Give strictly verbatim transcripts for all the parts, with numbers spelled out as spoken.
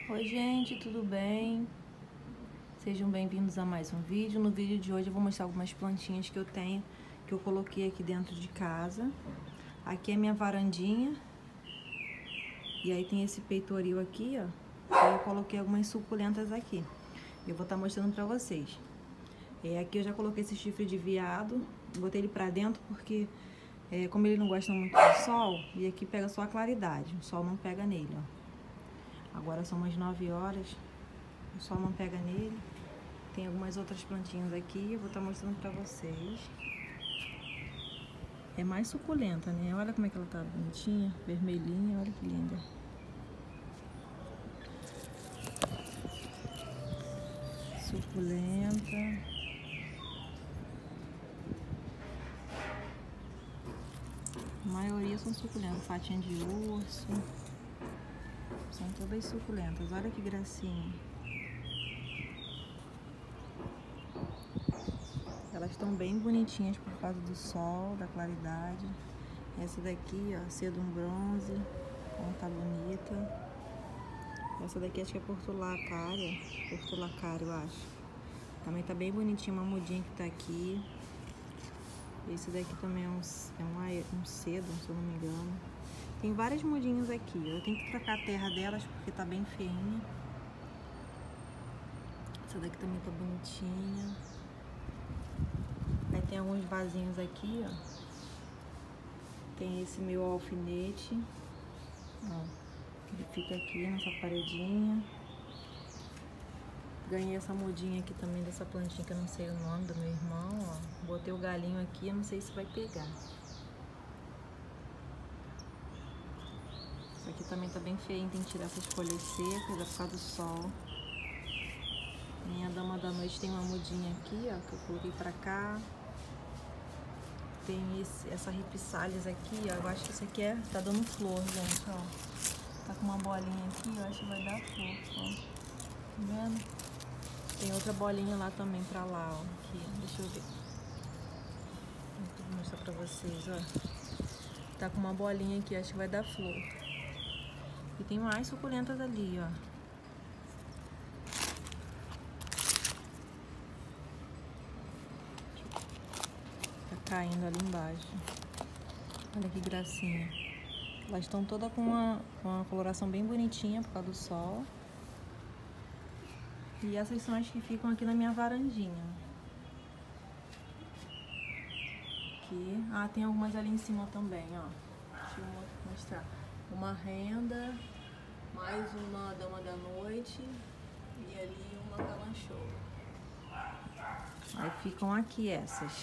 Oi gente, tudo bem? Sejam bem-vindos a mais um vídeo. No vídeo de hoje eu vou mostrar algumas plantinhas que eu tenho, que eu coloquei aqui dentro de casa. Aqui é minha varandinha. E aí tem esse peitoril aqui, ó. Aí eu coloquei algumas suculentas aqui. Eu vou estar mostrando pra vocês. É, aqui eu já coloquei esse chifre de veado. Botei ele pra dentro porque, é, como ele não gosta muito do sol, e aqui pega só a claridade. O sol não pega nele, ó. Agora são umas nove horas, o sol não pega nele. Tem algumas outras plantinhas aqui, eu vou estar mostrando pra vocês. É mais suculenta, né? Olha como é que ela tá bonitinha, vermelhinha, olha que linda. Suculenta. A maioria são suculentas, fatinha de urso. São todas suculentas, olha que gracinha. Elas estão bem bonitinhas por causa do sol, da claridade. Essa daqui, ó, cedo um bronze, como tá bonita. Essa daqui acho que é portulacária, portulacária eu acho. Também tá bem bonitinha, uma mudinha que tá aqui. Esse daqui também é um, é um, um cedo, se eu não me engano. Tem várias mudinhas aqui, eu tenho que trocar a terra delas porque tá bem feinha. Essa daqui também tá bonitinha. Aí tem alguns vasinhos aqui, ó. Tem esse meu alfinete, ó. Ele fica aqui nessa paredinha. Ganhei essa mudinha aqui também dessa plantinha que eu não sei o nome do meu irmão, ó. Botei o galinho aqui, eu não sei se vai pegar. Isso aqui também tá bem feio, tem que tirar essas folhas secas, é por causa do sol. Minha dama da noite tem uma mudinha aqui, ó, que eu coloquei pra cá. Tem esse, essa ripsales aqui, ó, eu acho que isso aqui é, tá dando flor, gente, ó. Tá com uma bolinha aqui, eu acho que vai dar flor, ó. Tá vendo? Tem outra bolinha lá também pra lá, ó. Aqui, deixa eu ver. Vou mostrar pra vocês, ó. Tá com uma bolinha aqui, acho que vai dar flor. E tem mais suculentas ali, ó. Tá caindo ali embaixo. Olha que gracinha. Elas estão todas com uma, uma coloração bem bonitinha por causa do sol. E essas são as que ficam aqui na minha varandinha. Aqui. Ah, tem algumas ali em cima também, ó. Deixa eu mostrar. Uma renda, mais uma dama da noite e ali uma calanchoa. Aí ficam aqui essas.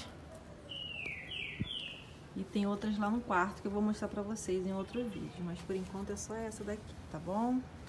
E tem outras lá no quarto que eu vou mostrar pra vocês em outro vídeo. Mas por enquanto é só essa daqui, tá bom?